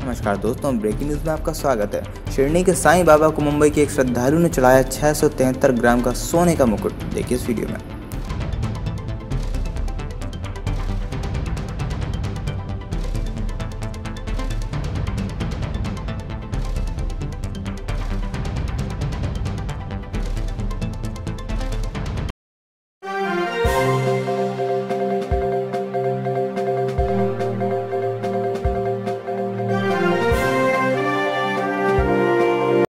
नमस्कार दोस्तों, breaking news में आपका स्वागत है। शिरडी के साईं बाबा को मुंबई के एक श्रद्धालु ने चढ़ाया 673 ग्राम का सोने का मुकुट। देखिए इस वीडियो में।